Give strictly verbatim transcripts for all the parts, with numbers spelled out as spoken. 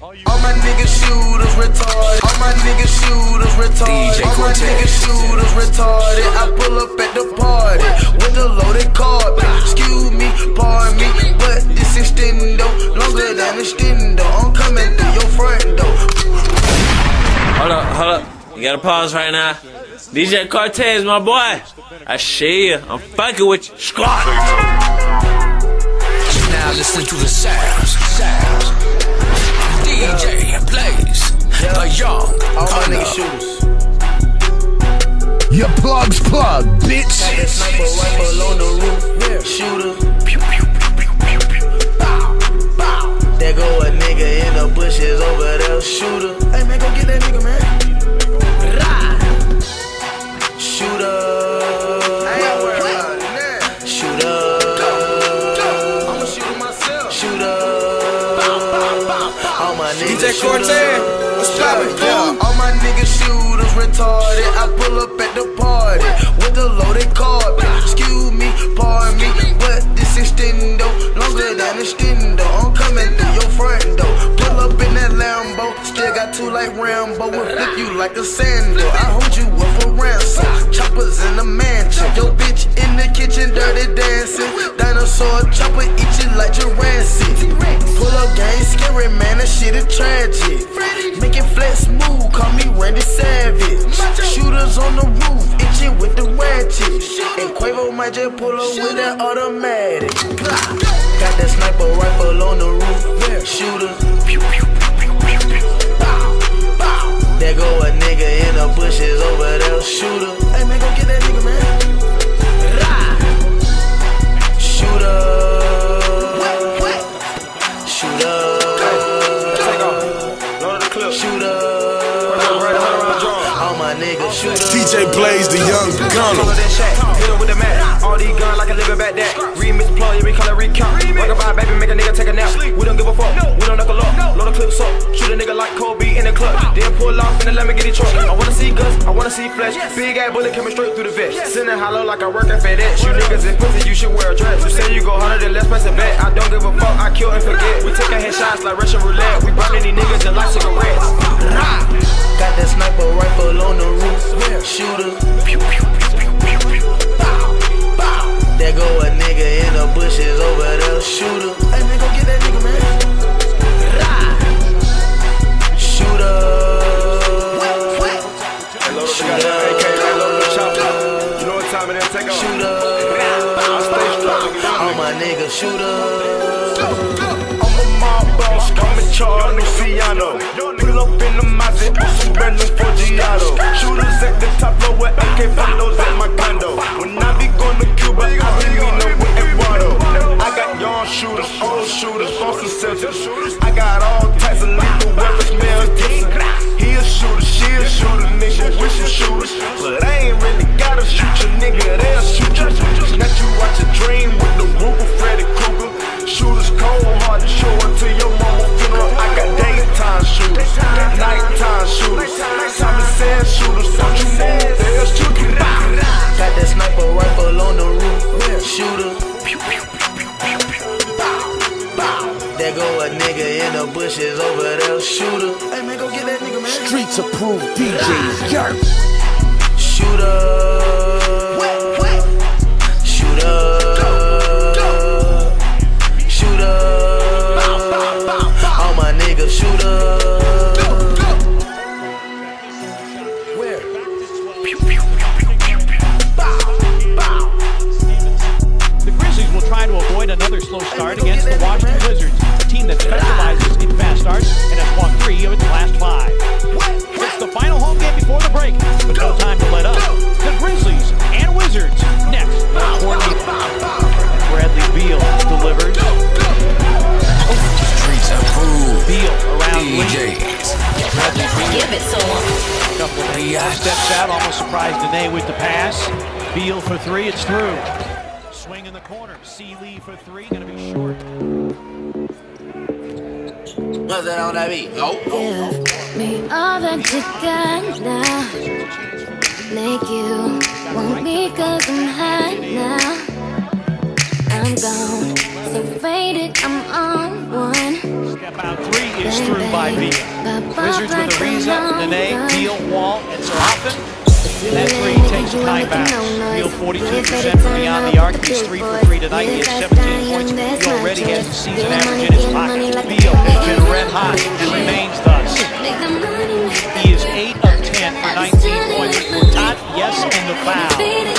All my niggas shooters retarded. All my niggas shooters retarded. All my niggas shooters retarded. I pull up at the party with the loaded carpet. Excuse me, pardon me, but this extendo longer than extendo. I'm coming through your front door. Hold up, hold up. You gotta pause right now. D J Cortez, my boy. I see you. I'm fucking with you. Squad. Now listen to the sounds. Sounds. D J plays a young all my niggas shooters. Your plug's plug, bitch. Got that sniper rifle on the roof. Shooter. Bow, bow. There go a nigga in the bushes over there. Shooter. Hey man, go get that nigga, man. Shooter. Shooter. I'ma shoot him myself. Shooter. All my niggas D J Cortez, what's poppin'? Yeah, all my niggas shooters retarded. I pull up at the party with the loaded carpet. Excuse me, pardon me, but this extendo longer than extendo. I'm coming through your front door. Pull up in that Lambo, still got two like Rambo. Will flip you like a sandal. I hold you up for ransom. Choppers in the mansion. Yo bitch in the kitchen, dirty dancing. Dinosaur chopper eat you like Jurassic. Pull up gang scary, man, that shit is tragic. Make it flex smooth, call me Randy Savage. Shooters on the roof, itching with the ratchet. And Quavo might just pull up with that automatic. Got that sniper rifle on the roof. Shooters. There go a nigga in the bushes over there. Shooter. Hey man, go get that nigga, man. Shooter. Shooter. Shooter. All my niggas shooter. D J Blaze, the young gunner. Hit him with the mat. All these guns like a living back that. Remix plug, yeah, we call it recount. Rock a vibe, baby, make a nigga take a nap. We don't give a fuck, we don't knuckle up. Load a clip up, shoot a nigga like Kobe in the club. Then pull off and then let me get it truck. I wanna see guts, I wanna see flesh. Big ass bullet coming straight through the vest. Sending hollow like I work at FedEx. You niggas in pussy, you should wear a dress. You say you go harder than let's press a bet. I don't give a fuck, I kill and forget. We taking headshots like Russian roulette. We burning these niggas just like cigarettes. Got that sniper rifle on the roof. Shooter. There go a nigga in the bushes over there. Shooter. Hey man, go get that nigga, man. Shooter. Shooter. All my niggas shooter. I'm a mob boss, I'm in charge, Luciano. Pull up in the Mazda, some brand new Forgiato. Shooters at the top floor with A K photos at my condo. When I be going to Cuba, I be leaning with Eduardo. I got young shooters, old shooters, Boston Celtics. I got all types of lethal weapons, Mel Gibson. He a shooter, she a shooter, nigga, we some shooters. But I ain't really gotta shoot you, nigga, they'll shoot you. Let you watch a dream with the roof of Freddy Krueger. Shooters cold hard to show up to your mama funeral. I got daytime shooters, nighttime shooters, Simon Says shooters. Don't you move, they'll shoot you. Got that sniper rifle on the roof. Shooter. There go a nigga in the bushes over there. Shooter. Hey man, go get that nigga, man. Streets approved D Js, yerp. Shooter. Shooter. Shooter. All my niggas shooter. Where? The Grizzlies will try to avoid another slow start against the Washington Wizards, a team that specializes in fast starts and has won three of its last five. It's the final home game before the break, but no time to let up. The Grizzlies and Wizards next. Bradley Beal delivers. Streets approved. Beal around D Js. Give it to him. Couple of steps out, almost surprised Danae with the pass. Beal for three, it's through. Swing in the corner. C. Lee for three, gonna be short. What's that on that beat? Oh. Give me all that you got now. Make you want me cause I'm hot now. I'm gone, so faded, I'm on one. About three is through by Beal. Wizards with Ariza, Nene, Beal, Wall, and Seraphin. And that three takes a time bounce. Beal forty-two percent from beyond the arc. He's three for three tonight. He has seventeen points. He already has the season average in his pocket. Beal has been red hot and remains thus. He is eight of ten for nineteen points. Top, yes, and the foul.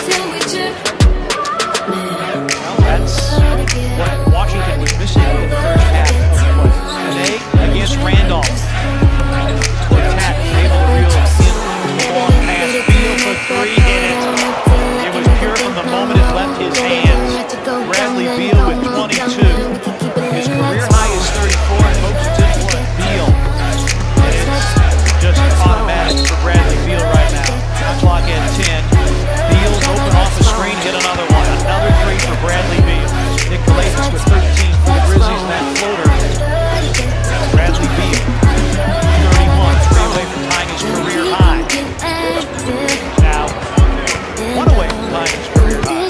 Well, that's what Washington was missing in the first half. Nene against Randolph. Quartet able to reel in the long pass. Beal for three hits. It was pure from the moment it left his hands. Bradley Beal with twenty-two. His career high is thirty-four, and folks, it's in one. Beal. And it's just automatic for Bradley Beal right now. Shot clock at ten. Beal's open off the screen, hit another one. Another three for Bradley Beal. Nick Calathis with thirteen for the Grizzlies, and that floater. Bradley Beal, thirty-one, three away from tying his career high. Now, one away from tying his career high.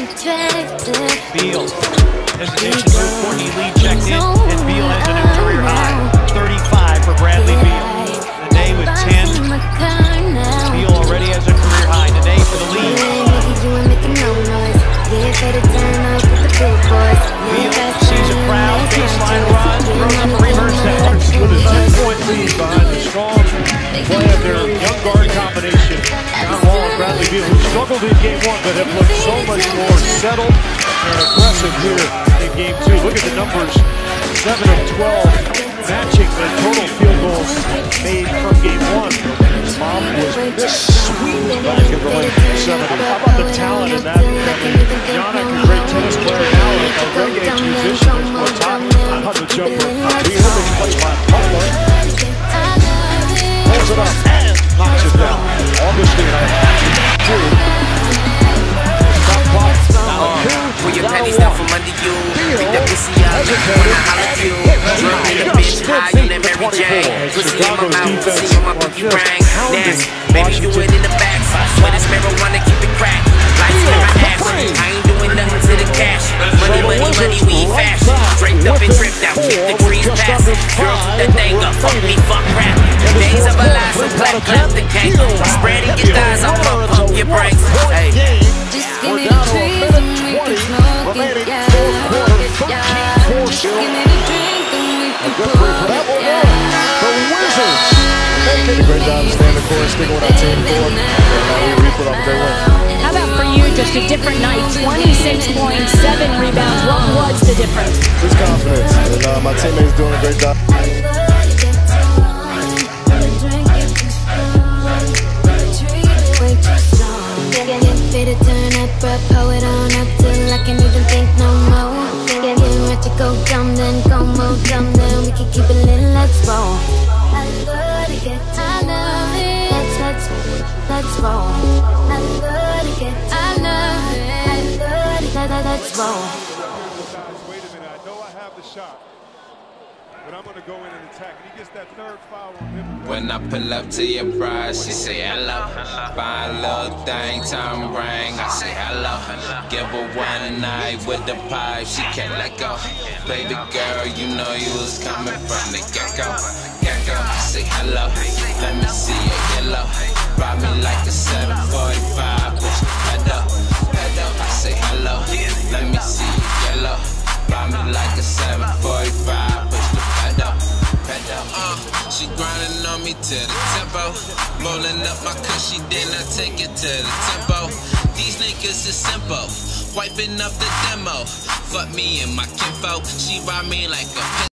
Beal has addition to a fourteen lead checked in, and Beal has a new career high. thirty-five for Bradley Beal. Nene with ten. Beal already has a career high. Nene for the lead. Beal sees a crowd, baseline run, throws up a reverse that. With a ten-point lead behind the strong play of their young guard combination. John Wall and Bradley Beal, who struggled in game one, but have looked so much more settled and aggressive here in game two. Look at the numbers, seven of twelve, matching the total field goals made from game one. Mom was sweet back in the late seventies. How about the talent in that? I mean, Yannick, a great tennis player now, a reggae musician, is more top on the jumper. We heard this play by Butler. Pulls it up and knocks it down. Augustine had two. Stop clock. Pull your panties down from under you. Beat the pussy out when I holler at you. Drunk in the bitch, high on that Mary Jane. Pussy in my mouth, pussy on my pinky ring. Nasty, baby do it in the back. Sweat is marijuana, keep it crack. Lights in my ass, I ain't doing nothing to the cash. Money, money, money, we fashion. Draped up and tripped out, keep the trees passing. Girls with that thing up, fuck me, fuck rap. Days of our lives, so black, clap the cake. Spreading your thighs, I'll pump, pump your brakes. Hey. Just give me the trees and we can smoke it, yeah, yeah. Just give me the drink and we can smoke it, yeah. The Wizards making a great job to stay in the course, sticking with our team forward. And we put up a great win. How about for you, just a different night, twenty-six points, seven rebounds. What was the difference? Just confidence, and uh, my teammates doing a great job. Better turn up, bro, pull it on up till I can't even think no more. Get ready to go dumb, then go more dumb, then we can keep it lit, let's roll. I love to get I love it. Let's, let's, let's roll. I love to get I love it. I love it. Let, let, let's roll. Wait a minute, I know I have the shot, but I'm gonna go in and attack. And he gets that third foul on him. When I pull up to your bride, she say hello. Fine little thing, time ring, I say hello. Give her one night with the pipe, she can't let go. Baby girl, you know you was coming from the get-go. Get-go, say hello. Let me see your yellow. Ride me like a seven forty-five, push the pedal, pedal. I say hello. Let me see your yellow. Ride me like a seven forty-five, push the pedal, pedal. Uh, she grinding on me to the tempo. Rolling up my cushy, then I take it to the tempo. These niggas is simple. Wiping up the demo. Fuck me and my kinfolk. She ride me like a